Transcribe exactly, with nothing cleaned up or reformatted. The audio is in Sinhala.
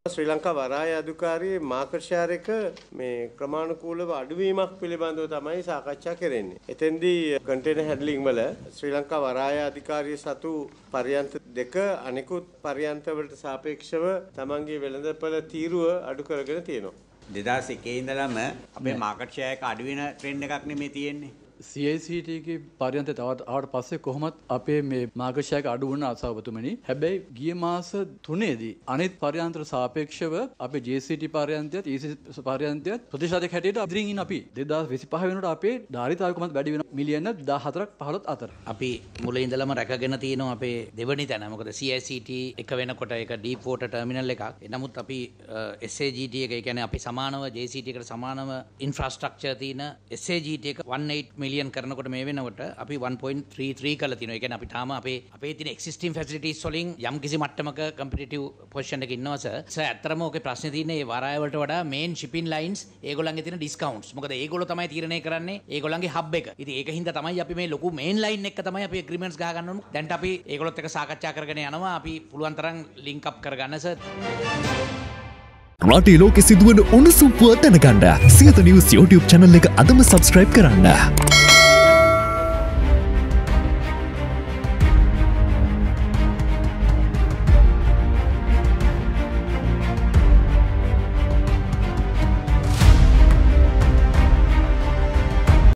ශ්‍රී ලංකා වරාය අධිකාරියේ මාකට් ෂෙයාර් එක මේ ක්‍රමානුකූලව අඩුවීමක් පිළිබඳව තමයි සාකච්ඡා කරන්නේ. එතෙන්දී කන්ටේනර් හැන්ඩලින් වල ශ්‍රී ලංකා වරාය අධිකාරිය සතු පර්යන්ත දෙක අනිකුත් පර්යන්ත වලට සාපේක්ෂව තමන්ගේ වෙළඳපොළ තීරුව අඩු කරගෙන තියෙනවා. දෙදාස් එකේ ඉඳලම අපේ මාකට් ෂෙයාර් එක අඩු වෙන ට්‍රෙන්ඩ් එකක් නෙමෙයි තියෙන්නේ. C I C T ගේ පරියන්ත තවත් ආවට පස්සේ කොහොමත් අපේ මේ මාකට් ෂෙයාර් එක අඩු වුණ අසවතුමනි. හැබැයි ගිය මාස තුනේදී අනිත් පරියන්තට සාපේක්ෂව අපේ J C T පරියන්තයත් E C පරියන්තයත් ප්‍රතිශතයක් හැටියට ඉදිරියෙන් ඉන්න අපි දෙදාස් විසිපහ වෙනකොට අපේ ධාරිතාවය කොහොමද වැඩි වෙන මිලියන දහහතරක් පහළොත් අතර. අපි මුලින් ඉඳලම රැකගෙන තියෙනවා අපේ දෙවනි තැන. මොකද C I C T එක වෙනකොට ඒක ඩීප් වෝටර් ටර්මිනල් එකක්. නමුත් අපි S A G T එක, ඒ කියන්නේ අපි සමානව J C T එකට සමානව ඉන්ෆ්‍රාස්ට්‍රක්චර් තියෙන S A G T එක one eight මිලියන් කරනකොට මේ වෙනකොට අපි one point three three කරලා තිනවා. ඒ කියන්නේ අපි තාම අපේ අපේ තියෙන existing facilities වලින් යම් කිසි මට්ටමක competitive position එකක ඉන්නවා සර්. සර් ඇත්තටම ඔකේ ප්‍රශ්නේ තියෙන්නේ මේ වරාය වලට වඩා main shipping lines ඒගොල්ලන්ගේ තියෙන discounts. මොකද ඒගොල්ලෝ තමයි තීරණය කරන්නේ ඒගොල්ලන්ගේ hub එක. ඉතින් ඒක හින්දා තමයි අපි මේ ලොකු main line එක තමයි අපි agreements ගහ ගන්න ඕනේ. දැන් අපි ඒගොල්ලොත් එක්ක සාකච්ඡා කරගෙන යනවා. අපි පුළුවන් තරම් link up කරගන්න සර්. රටේ ලෝකෙ සිදුවන උණුසුම් පුවත් දැනගන්න සියත නිවුස් YouTube channel එක අදම subscribe කරන්න.